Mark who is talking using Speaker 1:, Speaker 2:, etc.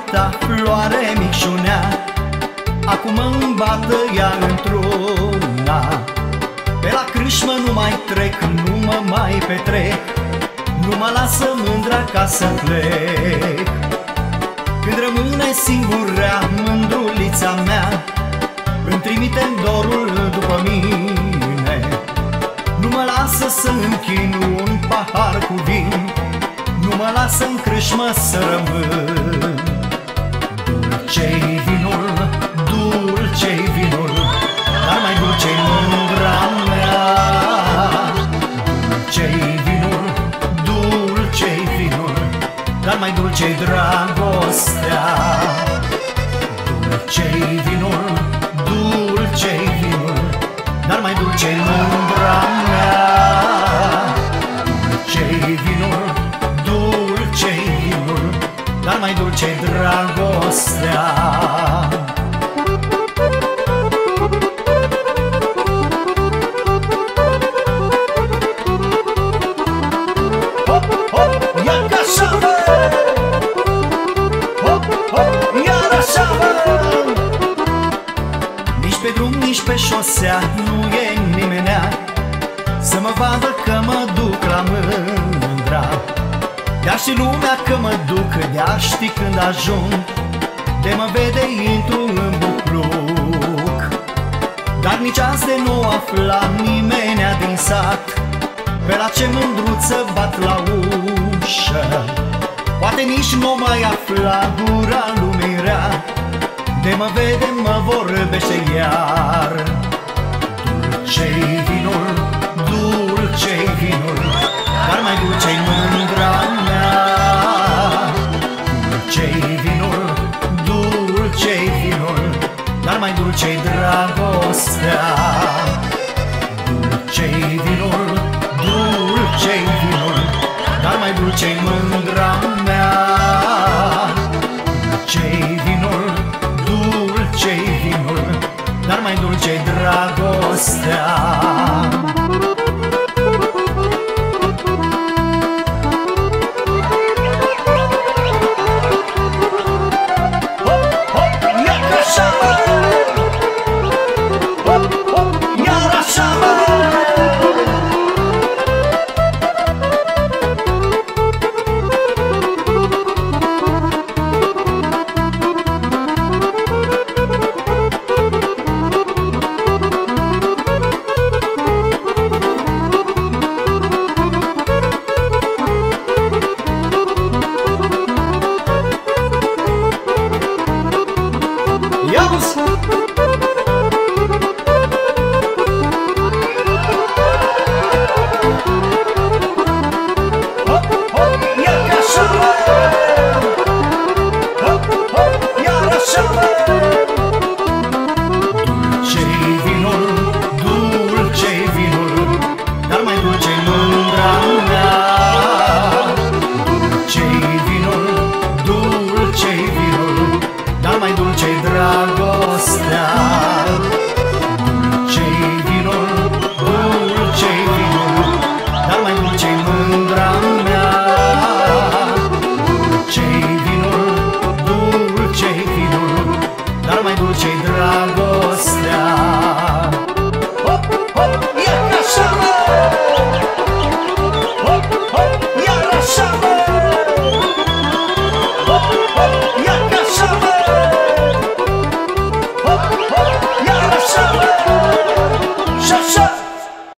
Speaker 1: ta, floare micșunea, acum îmi bată ea într-una. Pe la crâșmă nu mai trec, nu mă mai petrec, nu mă lasă mândra ca să plec. Când rămâne singura mândrulița mea, îmi trimite dorul după mine. Nu mă lasă să închinu un pahar cu vin, nu mă lasă în crâșmă să rămân. Dulce-i vinul, dulce-i vinul, dar mai dulce-i mândra mea. Dulce-i vinul, dulce-i vinul, dar mai dulce-i dragostea. Dulce-i vinul, dulce-i vinul, dar mai dulce-i mândra mea. Dulce-i vinul, dulce-i vinul, dar mai dulce-i dragostea. Nici pe drum, nici pe șosea nu e nimenea să mă vadă că mă duc la mândra. De-ar ști lumea că mă duc, de-ar ști când ajung, de mă vede intru în bucluc. Dar nici azi de nu afla nimenea din sat pe la ce mândruță bat la ușă. Poate nici nu mai afla gura lumii rea, de mă vede mă vorbește iar. Dulce-i vinul, dulce-i vinul, dar mai dulce-i mândra mea. Dulce-i vinul, dulce-i vinul, dar mai dulce-i dragostea. Dulce-i vinul, dulce-i vinul, dar mai dulce-i mândra mea. Dulce-i vinul, dulce-i vinul, dar mai dulce-i dragostea.
Speaker 2: Dar mai dulce-i dragostea.